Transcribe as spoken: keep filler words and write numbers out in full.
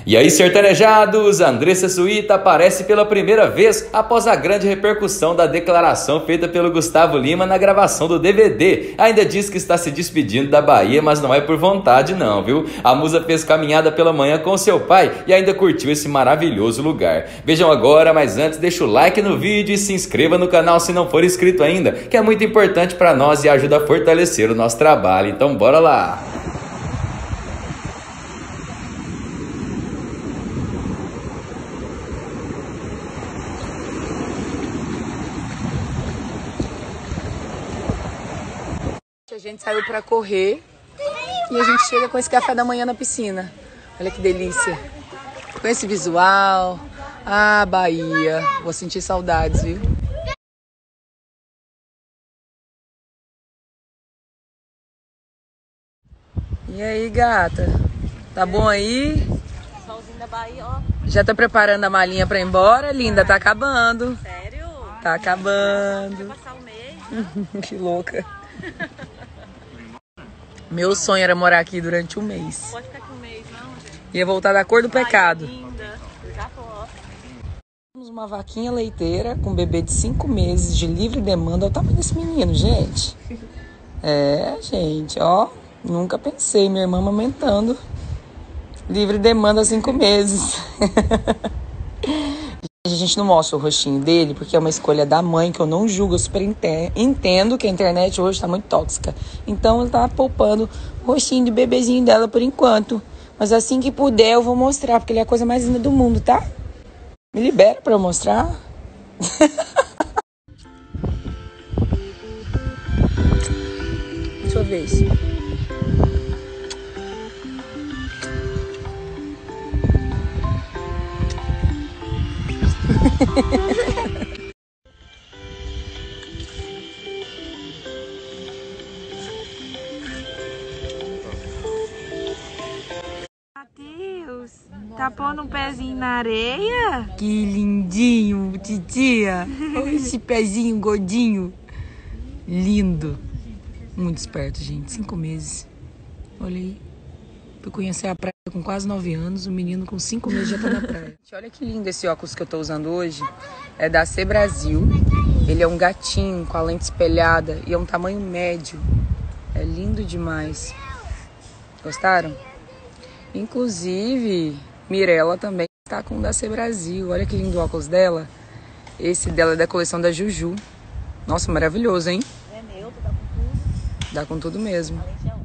E aí, sertanejados, Andressa Suíta aparece pela primeira vez após a grande repercussão da declaração feita pelo Gustavo Lima na gravação do D V D. Ainda diz que está se despedindo da Bahia, mas não é por vontade não, viu? A musa fez caminhada pela manhã com seu pai e ainda curtiu esse maravilhoso lugar. Vejam agora, mas antes deixa o like no vídeo e se inscreva no canal se não for inscrito ainda, que é muito importante para nós e ajuda a fortalecer o nosso trabalho. Então bora lá! A gente saiu para correr e a gente chega com esse café da manhã na piscina. Olha que delícia. Com esse visual. Ah, Bahia. Vou sentir saudades, viu? E aí, gata? Tá bom aí? Solzinho da Bahia, ó. Já tá preparando a malinha pra ir embora, linda? Tá acabando. Sério? Tá acabando. Vai passar o mês. Que louca. Meu sonho era morar aqui durante um mês. Não pode ficar aqui um mês, não, gente. Ia voltar da cor do pecado. Bahia linda. Eu já tô, ó. Temos uma vaquinha leiteira com um bebê de cinco meses de livre demanda. Olha o tamanho desse menino, gente. É, gente, ó. Nunca pensei, minha irmã amamentando. Livre demanda cinco meses. A gente não mostra o rostinho dele, porque é uma escolha da mãe, que eu não julgo, eu super entendo que a internet hoje tá muito tóxica. Então, ela tá poupando o rostinho de bebezinho dela por enquanto. Mas assim que puder, eu vou mostrar, porque ele é a coisa mais linda do mundo, tá? Me libera pra eu mostrar. Sua vez. Matheus, tá pondo um pezinho na areia? Que lindinho, titia. Olha esse pezinho gordinho. Lindo. Muito esperto, gente. Cinco meses. Olha aí. Eu conheci a praia com quase nove anos. O menino com cinco meses já tá na praia. Olha que lindo esse óculos que eu tô usando hoje. É da C Brasil. Ele é um gatinho com a lente espelhada e é um tamanho médio. É lindo demais. Gostaram? Inclusive, Mirella também está com o da C Brasil. Olha que lindo o óculos dela. Esse dela é da coleção da Juju. Nossa, maravilhoso, hein? É neutro, dá com tudo. Dá com tudo mesmo. A lente é